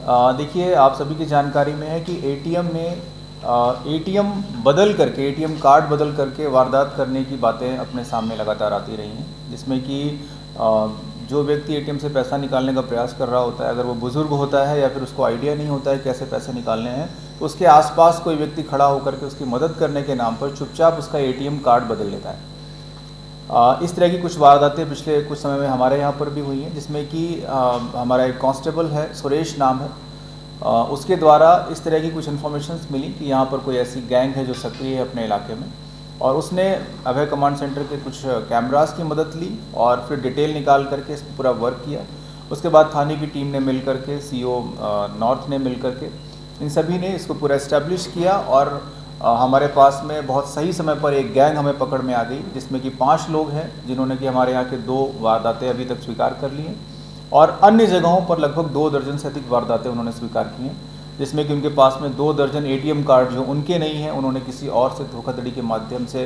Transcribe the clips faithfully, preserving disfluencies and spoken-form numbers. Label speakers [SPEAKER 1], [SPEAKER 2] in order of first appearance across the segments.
[SPEAKER 1] देखिए, आप सभी की जानकारी में है कि एटीएम में एटीएम बदल करके एटीएम कार्ड बदल करके वारदात करने की बातें अपने सामने लगातार आती रही हैं, जिसमें कि जो व्यक्ति एटीएम से पैसा निकालने का प्रयास कर रहा होता है, अगर वो बुज़ुर्ग होता है या फिर उसको आइडिया नहीं होता है कैसे पैसे निकालने हैं, तो उसके आसपास कोई व्यक्ति खड़ा होकर के उसकी मदद करने के नाम पर चुपचाप उसका एटीएम कार्ड बदल लेता है। इस तरह की कुछ वारदातें पिछले कुछ समय में हमारे यहाँ पर भी हुई हैं, जिसमें कि हमारा एक कांस्टेबल है, सुरेश नाम है, आ, उसके द्वारा इस तरह की कुछ इन्फॉर्मेशंस मिली कि यहाँ पर कोई ऐसी गैंग है जो सक्रिय है अपने इलाके में, और उसने अभय कमांड सेंटर के कुछ कैमरास की मदद ली और फिर डिटेल निकाल करके इस पर पूरा वर्क किया। उसके बाद थाने की टीम ने मिल करके, सीओ नॉर्थ ने मिल करके, इन सभी ने इसको पूरा इस्टेब्लिश किया और आ, हमारे पास में बहुत सही समय पर एक गैंग हमें पकड़ में आ गई, जिसमें कि पाँच लोग हैं जिन्होंने कि हमारे यहाँ के दो वारदातें अभी तक स्वीकार कर ली हैं और अन्य जगहों पर लगभग दो दर्जन से अधिक वारदातें उन्होंने स्वीकार की हैं, जिसमें कि उनके पास में दो दर्जन एटीएम कार्ड जो उनके नहीं हैं, उन्होंने किसी और से धोखाधड़ी के माध्यम से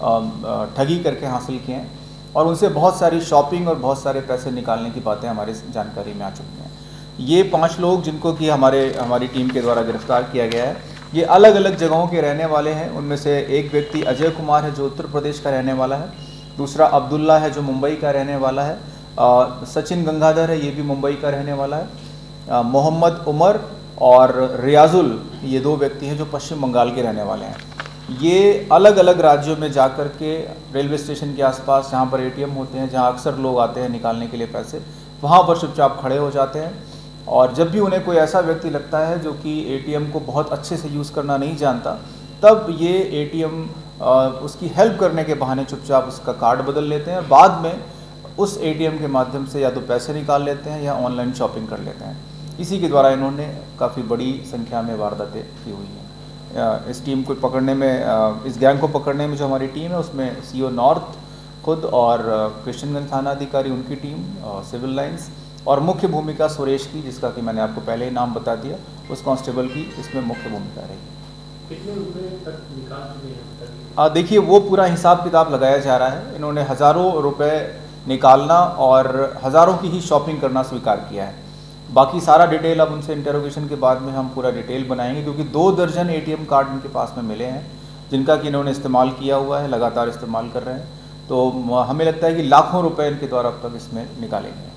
[SPEAKER 1] ठगी करके हासिल किए हैं और उनसे बहुत सारी शॉपिंग और बहुत सारे पैसे निकालने की बातें हमारे जानकारी में आ चुकी हैं। ये पाँच लोग जिनको कि हमारे हमारी टीम के द्वारा गिरफ्तार किया गया है, ये अलग अलग जगहों के रहने वाले हैं। उनमें से एक व्यक्ति अजय कुमार है जो उत्तर प्रदेश का रहने वाला है, दूसरा अब्दुल्ला है जो मुंबई का रहने वाला है, आ, सचिन गंगाधर है, ये भी मुंबई का रहने वाला है, मोहम्मद उमर और रियाजुल, ये दो व्यक्ति हैं जो पश्चिम बंगाल के रहने वाले हैं। ये अलग अलग राज्यों में जा कर के रेलवे स्टेशन के आसपास जहाँ पर एटीएम होते हैं, जहाँ अक्सर लोग आते हैं निकालने के लिए पैसे, वहाँ पर चुपचाप खड़े हो जाते हैं और जब भी उन्हें कोई ऐसा व्यक्ति लगता है जो कि एटीएम को बहुत अच्छे से यूज़ करना नहीं जानता, तब ये एटीएम उसकी हेल्प करने के बहाने चुपचाप उसका कार्ड बदल लेते हैं और बाद में उस एटीएम के माध्यम से या तो पैसे निकाल लेते हैं या ऑनलाइन शॉपिंग कर लेते हैं। इसी के द्वारा इन्होंने काफ़ी बड़ी संख्या में वारदातें की हुई हैं। इस टीम को पकड़ने में, इस गैंग को पकड़ने में जो हमारी टीम है उसमें सीओ नॉर्थ खुद और कृष्णगंज थाना अधिकारी उनकी टीम, सिविल लाइंस, और मुख्य भूमिका सुरेश की, जिसका कि मैंने आपको पहले ही नाम बता दिया, उस कांस्टेबल की इसमें मुख्य भूमिका रही।
[SPEAKER 2] कितने रुपए तक निकाल चुके हैं?
[SPEAKER 1] देखिए, वो पूरा हिसाब किताब लगाया जा रहा है। इन्होंने हज़ारों रुपए निकालना और हज़ारों की ही शॉपिंग करना स्वीकार किया है। बाकी सारा डिटेल अब उनसे इंटरोगेशन के बाद में हम पूरा डिटेल बनाएंगे, क्योंकि दो दर्जन एटीएम कार्ड इनके पास में मिले हैं जिनका कि इन्होंने इस्तेमाल किया हुआ है, लगातार इस्तेमाल कर रहे हैं। तो हमें लगता है कि लाखों रुपए इनके द्वारा अब तक इसमें निकाले गए।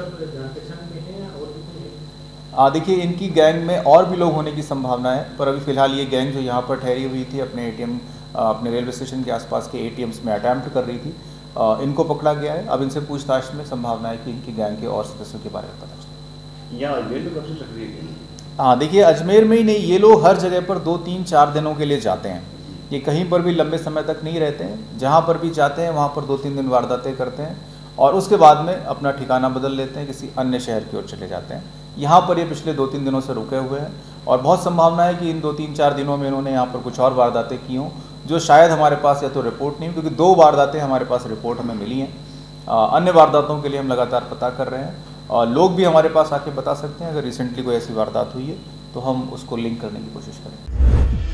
[SPEAKER 1] आ देखिए, इनकी गैंग में और भी लोग होने की संभावना है, पर अभी फ़िलहाल ये गैंग जो यहाँ पर ठहरी हुई थी अपने एटीएम अपने रेलवे स्टेशन के आसपास के एटीएम्स में अटैम्प्ट कर रही थी, आ, इनको पकड़ा गया है। अब इनसे पूछताछ में संभावना है कि इनकी गैंग के और सदस्यों के बारे में पता चले।
[SPEAKER 2] यहाँ अजमेर में कब से सक्रिय थे?
[SPEAKER 1] हाँ देखिए, अजमेर में ही नहीं, ये लोग हर जगह पर दो तीन चार दिनों के लिए जाते हैं। ये कहीं पर भी लंबे समय तक नहीं रहते हैं, जहाँ पर भी जाते हैं वहाँ पर दो तीन दिन वारदातें करते हैं और उसके बाद में अपना ठिकाना बदल लेते हैं, किसी अन्य शहर की ओर चले जाते हैं। यहाँ पर ये पिछले दो तीन दिनों से रुके हुए हैं और बहुत संभावना है कि इन दो तीन चार दिनों में इन्होंने यहाँ पर कुछ और वारदातें की हों, जो शायद हमारे पास या तो रिपोर्ट नहीं, क्योंकि दो वारदातें हमारे पास रिपोर्ट हमें मिली हैं। अन्य वारदातों के लिए हम लगातार पता कर रहे हैं और लोग भी हमारे पास आके बता सकते हैं अगर रिसेंटली कोई ऐसी वारदात हुई है तो हम उसको लिंक करने की कोशिश करें।